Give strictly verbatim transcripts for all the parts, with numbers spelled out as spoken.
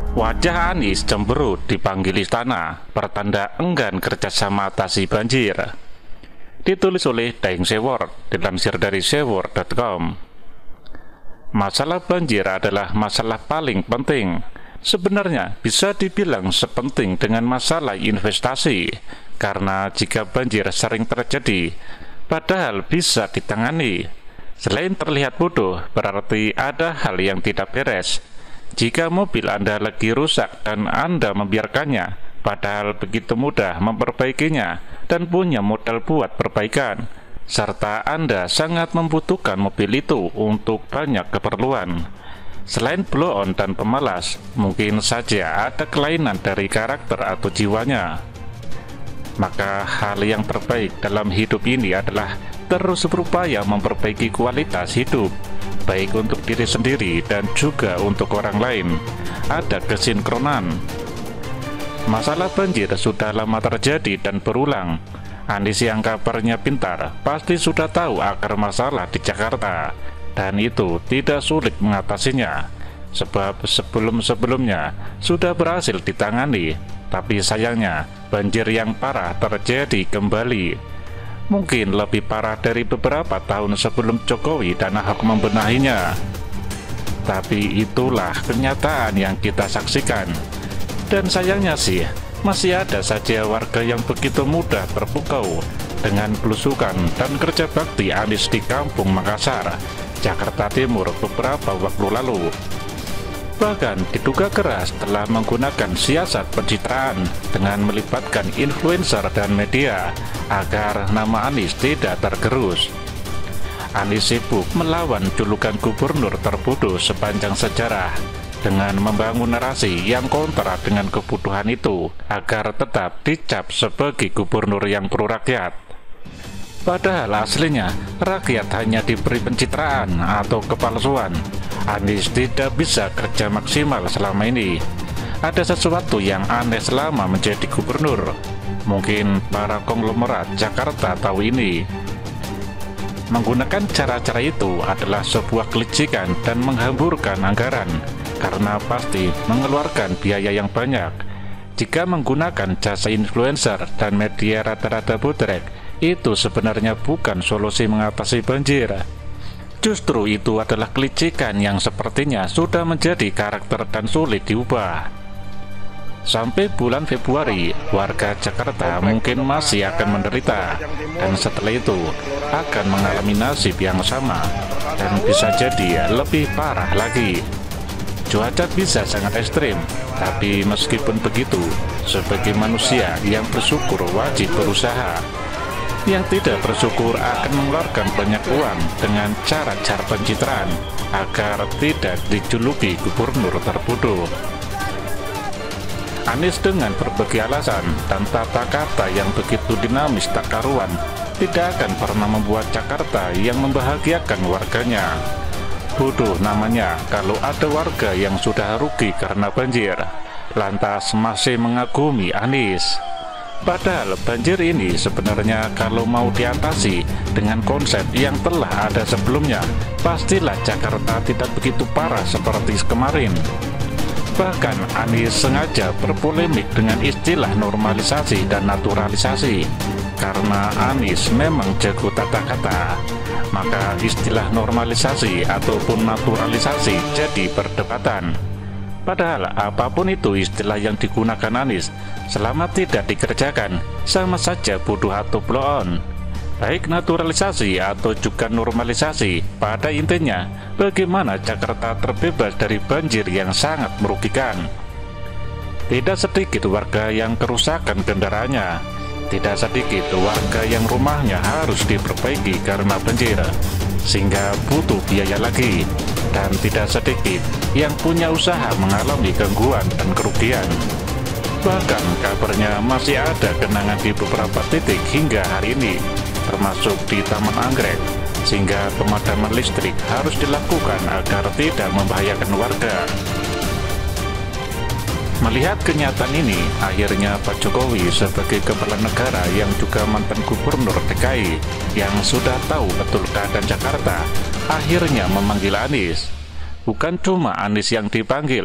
Wajah Anies cemberut dipanggil istana, pertanda enggan kerjasama atasi banjir. Ditulis oleh Daeng Seword, dilansir dari seword titik com. Masalah banjir adalah masalah paling penting. Sebenarnya bisa dibilang sepenting dengan masalah investasi, karena jika banjir sering terjadi, padahal bisa ditangani. Selain terlihat bodoh, berarti ada hal yang tidak beres. Jika mobil Anda lagi rusak dan Anda membiarkannya, padahal begitu mudah memperbaikinya dan punya modal buat perbaikan, serta Anda sangat membutuhkan mobil itu untuk banyak keperluan. Selain blow-on dan pemalas, mungkin saja ada kelainan dari karakter atau jiwanya. Maka hal yang terbaik dalam hidup ini adalah terus berupaya memperbaiki kualitas hidup, baik untuk diri sendiri dan juga untuk orang lain. Ada kesinkronan. Masalah banjir sudah lama terjadi dan berulang. Anies yang kabarnya pintar pasti sudah tahu akar masalah di Jakarta, dan itu tidak sulit mengatasinya, sebab sebelum-sebelumnya sudah berhasil ditangani. Tapi sayangnya banjir yang parah terjadi kembali. Mungkin lebih parah dari beberapa tahun sebelum Jokowi dan Ahok membenahinya. Tapi itulah kenyataan yang kita saksikan. Dan sayangnya sih, masih ada saja warga yang begitu mudah terpukau dengan belusukan dan kerja bakti Anies di Kampung Makassar, Jakarta Timur beberapa waktu lalu. Bahkan diduga keras telah menggunakan siasat pencitraan dengan melibatkan influencer dan media agar nama Anies tidak tergerus. Anies sibuk melawan julukan gubernur terbodoh sepanjang sejarah dengan membangun narasi yang kontra dengan kebutuhan itu agar tetap dicap sebagai gubernur yang pro rakyat. Padahal aslinya rakyat hanya diberi pencitraan atau kepalsuan. Anies tidak bisa kerja maksimal selama ini. Ada sesuatu yang aneh selama menjadi gubernur. Mungkin para konglomerat Jakarta tahu ini. Menggunakan cara-cara itu adalah sebuah kelicikan dan menghamburkan anggaran, karena pasti mengeluarkan biaya yang banyak. Jika menggunakan jasa influencer dan media rata-rata bodrek, itu sebenarnya bukan solusi mengatasi banjir. Justru itu adalah kelicikan yang sepertinya sudah menjadi karakter dan sulit diubah. Sampai bulan Februari, warga Jakarta mungkin masih akan menderita, dan setelah itu akan mengalami nasib yang sama, dan bisa jadi lebih parah lagi. Cuaca bisa sangat ekstrim, tapi meskipun begitu, sebagai manusia yang bersyukur wajib berusaha. Yang tidak bersyukur akan mengeluarkan banyak uang dengan cara-cara pencitraan agar tidak dijuluki gubernur terbodoh. Anies dengan berbagai alasan dan tata kata yang begitu dinamis tak karuan tidak akan pernah membuat Jakarta yang membahagiakan warganya. Bodoh namanya kalau ada warga yang sudah rugi karena banjir, lantas masih mengagumi Anies. Padahal banjir ini sebenarnya kalau mau diatasi dengan konsep yang telah ada sebelumnya, pastilah Jakarta tidak begitu parah seperti kemarin. Bahkan Anies sengaja berpolemik dengan istilah normalisasi dan naturalisasi, karena Anies memang jago tata kata. Maka istilah normalisasi ataupun naturalisasi jadi perdebatan. Padahal apapun itu istilah yang digunakan Anies, selama tidak dikerjakan, sama saja bodoh atau blow-on. Baik naturalisasi atau juga normalisasi, pada intinya, bagaimana Jakarta terbebas dari banjir yang sangat merugikan. Tidak sedikit warga yang kerusakan kendaraannya, tidak sedikit warga yang rumahnya harus diperbaiki karena banjir, sehingga butuh biaya lagi. Dan tidak sedikit yang punya usaha mengalami gangguan dan kerugian. Bahkan kabarnya masih ada genangan di beberapa titik hingga hari ini, termasuk di Taman Anggrek, sehingga pemadaman listrik harus dilakukan agar tidak membahayakan warga. Melihat kenyataan ini, akhirnya Pak Jokowi sebagai kepala negara yang juga mantan gubernur D K I yang sudah tahu betul keadaan Jakarta, akhirnya memanggil Anies. Bukan cuma Anies yang dipanggil,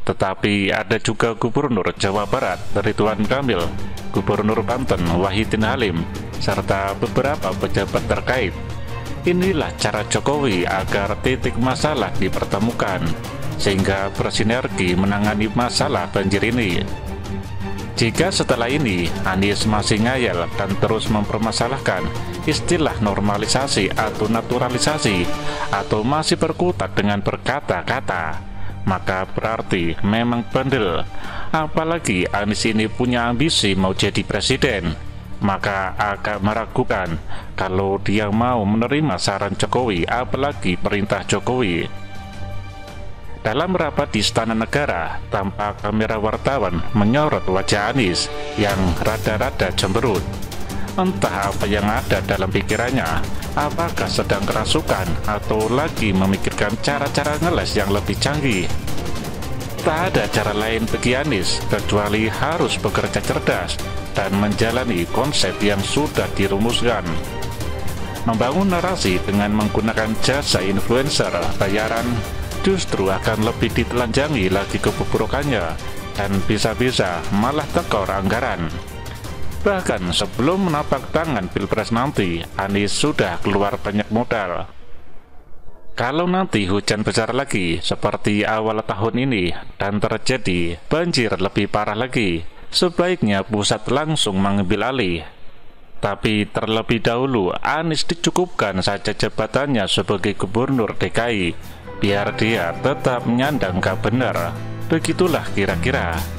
tetapi ada juga Gubernur Jawa Barat Ridwan Kamil, Gubernur Banten Wahidin Halim, serta beberapa pejabat terkait. Inilah cara Jokowi agar titik masalah dipertemukan, sehingga bersinergi menangani masalah banjir ini. Jika setelah ini Anies masih ngayal dan terus mempermasalahkan istilah normalisasi atau naturalisasi, atau masih berkutat dengan berkata-kata, maka berarti memang bandel. Apalagi Anies ini punya ambisi mau jadi presiden, maka agak meragukan kalau dia mau menerima saran Jokowi, apalagi perintah Jokowi. Dalam rapat di Istana Negara, tampak kamera wartawan menyorot wajah Anies yang rada-rada cemberut. Entah apa yang ada dalam pikirannya, apakah sedang kerasukan atau lagi memikirkan cara-cara ngeles yang lebih canggih. Tak ada cara lain bagi Anies kecuali harus bekerja cerdas dan menjalani konsep yang sudah dirumuskan. Membangun narasi dengan menggunakan jasa influencer bayaran justru akan lebih ditelanjangi lagi kebobrokannya, dan bisa-bisa malah tekor anggaran. Bahkan sebelum menapak tangan Pilpres nanti, Anies sudah keluar banyak modal. Kalau nanti hujan besar lagi seperti awal tahun ini dan terjadi banjir lebih parah lagi, sebaiknya pusat langsung mengambil alih. Tapi terlebih dahulu Anies dicukupkan saja jabatannya sebagai Gubernur D K I, biar dia tetap menyandang gak benar. Begitulah kira-kira.